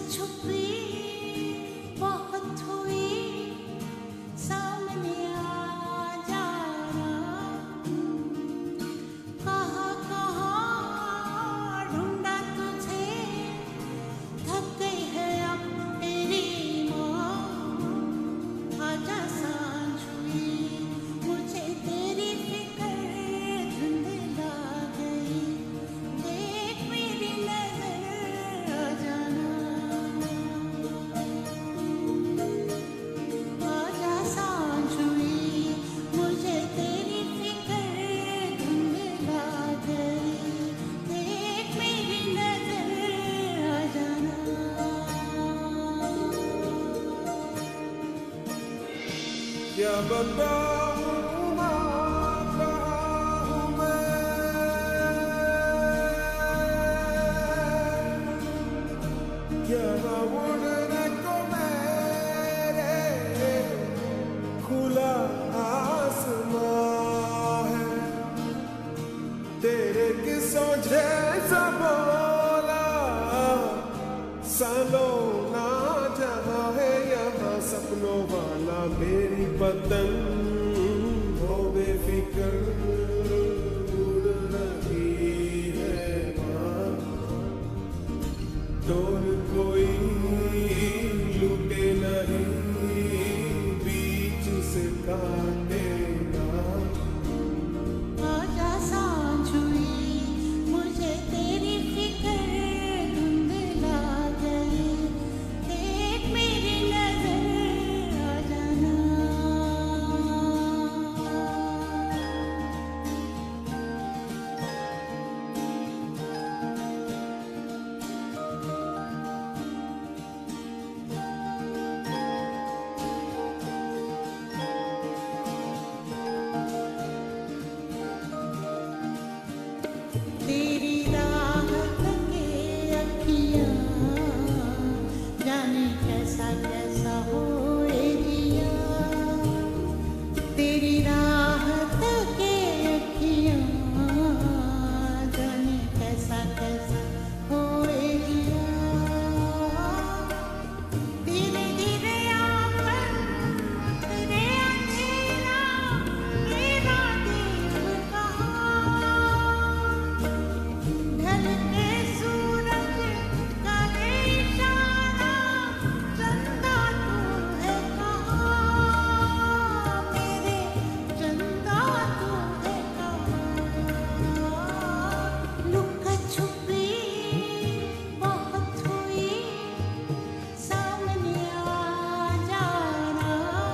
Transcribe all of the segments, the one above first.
छुपी बहुत हुई, सामने आ जाना। कहाँ कहाँ ढूंढा तुझे, थक गई है अब तेरी माँ। आजा सांझ हुई, मुझे तेरी फिक्र धुंधला गई। देख मेरी नजर आ जाना। आजा सांझ हुई, मुझे तेरी फिक्र धुंधला गई। देख मेरी नजर आ जाना। क्या बताऊं ना कहाँ हूँ मैं, क्या उड़ने को मेरे खुला आसमां है। तेरे किस्सों जैसा बोला सालों ना जहाँ है यहाँ सपनों वाला मेरी पतंग हो बेफिक्र उड़ रही है माँ। डोर कोई लूटे नहीं बीच से काटेगा। आजा सांझ हुई, मुझे तेरी फिक्र धुंधला गई। देख मेरी नजर आ जाना। तेरी राह तके अखियाँ, जाने कैसा कैसा होए जिया। तेरी राह तके अखियाँ, जाने कैसा कैसा होए जिया। धीरे धीरे आकर तेरे अंधेरा मेरा दिल कहाँ। ढल के सूरज का ये इशारा, चंदा तू है कहाँ। मेरे चंदा तू है कहाँ। लुका छुपी बहुत हुई, सामने आ जाना।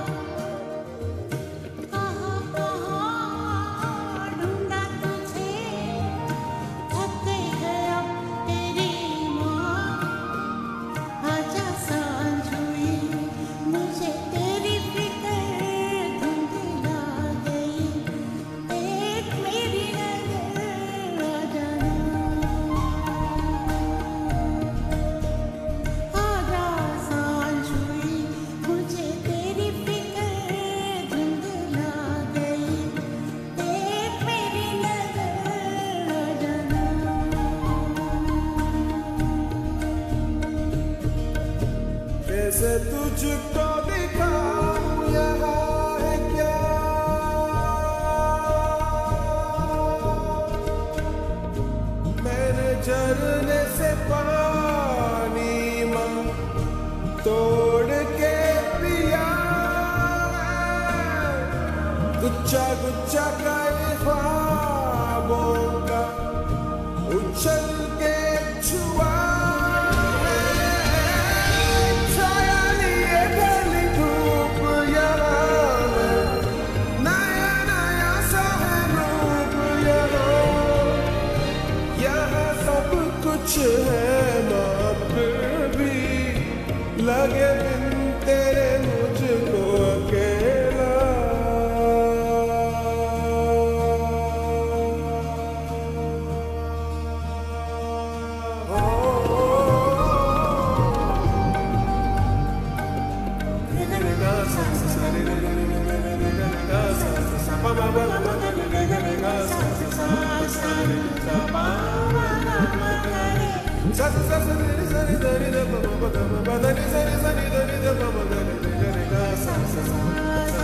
कहाँ कहाँ ढूंढा तुझे, थक गई है अब तेरी माँ। आजा सांझ हुई, मुझे तेरी फिक्र धुंधला गई। देख मेरी नजर आ जाना। आजा सांझ हुई, मुझे तेरी फिक्र धुंधला गई। देख मेरी नजर आ जाना। कैसे तुझको दिखाऊं यहाँ है क्या, मैंने झरने से पानी माँ तोड़ के पिया है। गुच्छा गुच्छा का ये ख्वाबों का उछल के छुआ कुछ है ना फिर भी लगे बिन तेरे मुझको अकेला। Sa सा सा रे सा रे दा रे दा प म प ग म प द नि सा रे सा नि द नि द प म ग रे रे रे गा सा सा सा